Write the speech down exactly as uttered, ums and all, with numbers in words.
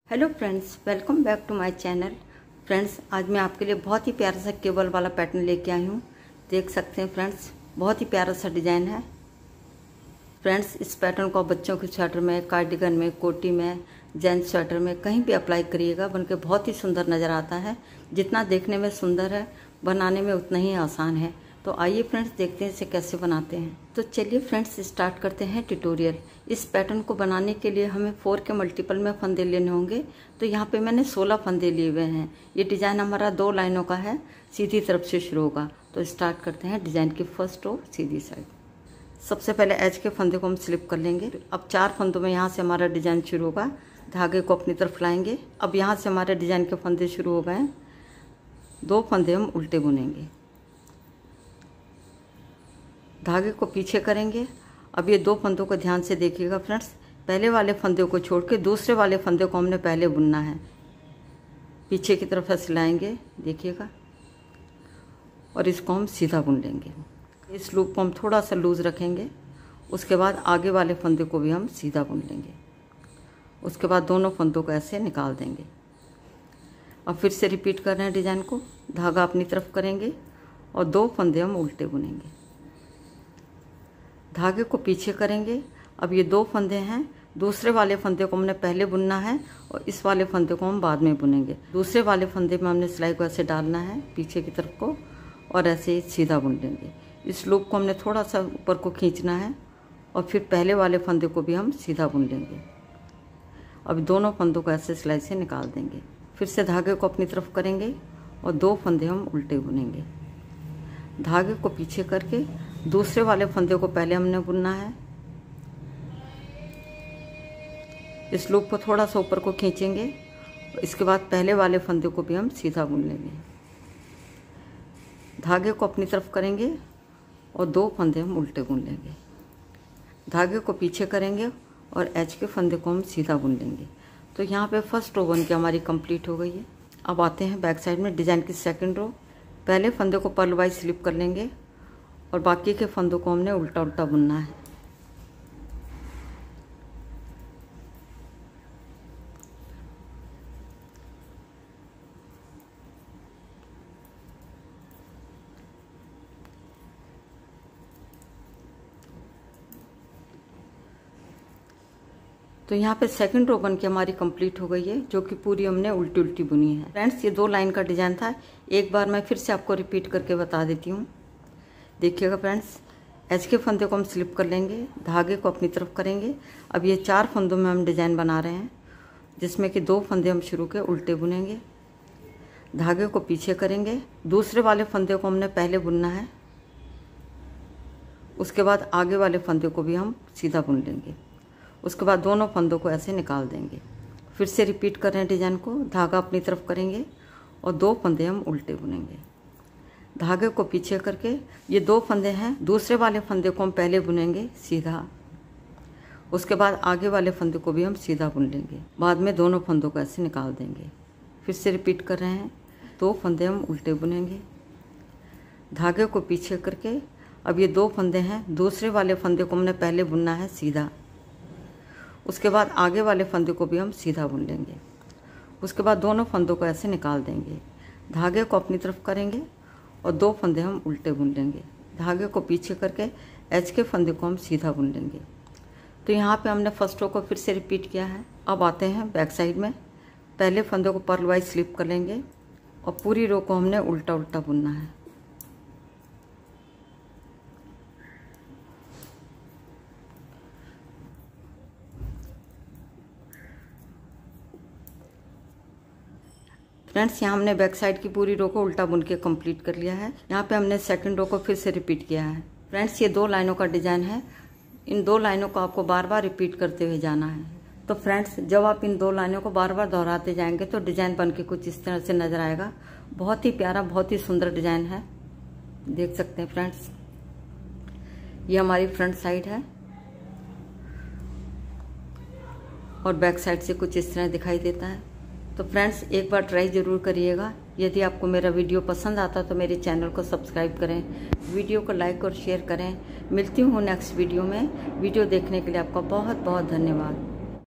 Hello friends, welcome back to my channel. Friends, आज मैं आपके लिए बहुत ही प्यारा सा केबल वाला पैटर्न लेके आई हूँ। देख सकते हैं फ्रेंड्स, बहुत ही प्यारा सा डिज़ाइन है। फ्रेंड्स, इस पैटर्न को आप बच्चों के स्वेटर में, कार्डिगन में, कोटी में, जेंट्स स्वेटर में कहीं भी अप्लाई करिएगा, बनके बहुत ही सुंदर नज़र आता है। जितना देखने में सुंदर है, बनाने में उतना ही आसान है। तो आइए फ्रेंड्स, देखते हैं इसे कैसे बनाते हैं। तो चलिए फ्रेंड्स, स्टार्ट करते हैं ट्यूटोरियल। इस पैटर्न को बनाने के लिए हमें फोर के मल्टीपल में फंदे लेने होंगे। तो यहाँ पे मैंने सोलह फंदे लिए हुए हैं। ये डिज़ाइन हमारा दो लाइनों का है, सीधी तरफ से शुरू होगा। तो स्टार्ट करते हैं डिज़ाइन की फर्स्ट रो सीधी साइड। सबसे पहले एज के फंदे को हम स्लिप कर लेंगे। अब चार फंदों में यहाँ से हमारा डिज़ाइन शुरू होगा। धागे को अपनी तरफ लाएंगे। अब यहाँ से हमारे डिज़ाइन के फंदे शुरू हो गए हैं। दो फंदे हम उल्टे बुनेंगे, धागे को पीछे करेंगे। अब ये दो फंदों को ध्यान से देखिएगा फ्रेंड्स, पहले वाले फंदे को छोड़ के दूसरे वाले फंदे को हमने पहले बुनना है। पीछे की तरफ ऐसे लाएंगे, देखिएगा, और इसको हम सीधा बुन लेंगे। इस लूप को हम थोड़ा सा लूज रखेंगे। उसके बाद आगे वाले फंदे को भी हम सीधा बुन लेंगे। उसके बाद दोनों फंदों को ऐसे निकाल देंगे। अब फिर से रिपीट कर रहे हैं डिज़ाइन को। धागा अपनी तरफ करेंगे और दो फंदे हम उल्टे बुनेंगे। धागे को पीछे करेंगे। अब ये दो फंदे हैं, दूसरे वाले फंदे को हमने पहले बुनना है और इस वाले फंदे को हम बाद में बुनेंगे। दूसरे वाले फंदे में हमने सिलाई को ऐसे डालना है पीछे की तरफ को, और ऐसे ही सीधा बुन लेंगे। इस लूप को हमने थोड़ा सा ऊपर को खींचना है और फिर पहले वाले फंदे को भी हम सीधा बुन लेंगे। अब दोनों फंदों को ऐसे सिलाई से निकाल देंगे। फिर से धागे को अपनी तरफ करेंगे और दो फंदे हम उल्टे बुनेंगे। धागे को पीछे करके दूसरे वाले फंदे को पहले हमने बुनना है। इस लूप को थोड़ा सा ऊपर को खींचेंगे और इसके बाद पहले वाले फंदे को भी हम सीधा बुन लेंगे। धागे को अपनी तरफ करेंगे और दो फंदे हम उल्टे बुन लेंगे। धागे को पीछे करेंगे और एच के फंदे को हम सीधा बुन लेंगे। तो यहाँ पे फर्स्ट रो बन के हमारी कंप्लीट हो गई है। अब आते हैं बैक साइड में डिज़ाइन की सेकंड रो। पहले फंदे को पर्ल वाइज स्लिप कर लेंगे और बाकी के फंदों को हमने उल्टा उल्टा बुनना है। तो यहाँ पे सेकंड रो बन के हमारी कंप्लीट हो गई है, जो कि पूरी हमने उल्टी उल्टी बुनी है। फ्रेंड्स, ये दो लाइन का डिज़ाइन था। एक बार मैं फिर से आपको रिपीट करके बता देती हूँ। देखिएगा फ्रेंड्स, एच के फंदे को हम स्लिप कर लेंगे, धागे को अपनी तरफ करेंगे। अब ये चार फंदों में हम डिज़ाइन बना रहे हैं, जिसमें कि दो फंदे हम शुरू के उल्टे बुनेंगे। धागे को पीछे करेंगे, दूसरे वाले फंदे को हमने पहले बुनना है। उसके बाद आगे वाले फंदे को भी हम सीधा बुन लेंगे। उसके बाद दोनों फंदों को ऐसे निकाल देंगे। फिर से रिपीट कर रहे हैं डिज़ाइन को। धागा अपनी तरफ करेंगे और दो फंदे हम उल्टे बुनेंगे। धागे को पीछे करके ये दो फंदे हैं, दूसरे वाले फंदे को हम पहले बुनेंगे सीधा। उसके बाद आगे वाले फंदे को भी हम सीधा बुन लेंगे। बाद में दोनों फंदों को ऐसे निकाल देंगे। फिर से रिपीट कर रहे हैं, दो फंदे हम उल्टे बुनेंगे। धागे को पीछे करके अब ये दो फंदे हैं, दूसरे वाले फंदे को हमने पहले बुनना है सीधा। उसके बाद आगे वाले फंदे को भी हम सीधा बुन लेंगे। उसके बाद दोनों फंदों को ऐसे निकाल देंगे। धागे को अपनी तरफ करेंगे और दो फंदे हम उल्टे बुन लेंगे। धागे को पीछे करके एच के फंदे को हम सीधा बुन लेंगे। तो यहाँ पे हमने फर्स्ट रो को फिर से रिपीट किया है। अब आते हैं बैक साइड में। पहले फंदे को पर्ल वाइज स्लिप कर लेंगे और पूरी रो को हमने उल्टा उल्टा बुनना है। फ्रेंड्स, यहाँ हमने बैक साइड की पूरी रो को उल्टा बुन के कंप्लीट कर लिया है। यहाँ पे हमने सेकंड रो को फिर से रिपीट किया है। फ्रेंड्स, ये दो लाइनों का डिज़ाइन है। इन दो लाइनों को आपको बार बार रिपीट करते हुए जाना है। तो फ्रेंड्स, जब आप इन दो लाइनों को बार बार दोहराते जाएंगे तो डिज़ाइन बन के कुछ इस तरह से नज़र आएगा। बहुत ही प्यारा, बहुत ही सुंदर डिज़ाइन है। देख सकते हैं फ्रेंड्स, ये हमारी फ्रंट साइड है और बैक साइड से कुछ इस तरह दिखाई देता है। तो फ्रेंड्स, एक बार ट्राई ज़रूर करिएगा। यदि आपको मेरा वीडियो पसंद आता तो मेरे चैनल को सब्सक्राइब करें, वीडियो को लाइक और शेयर करें। मिलती हूँ नेक्स्ट वीडियो में। वीडियो देखने के लिए आपका बहुत बहुत धन्यवाद।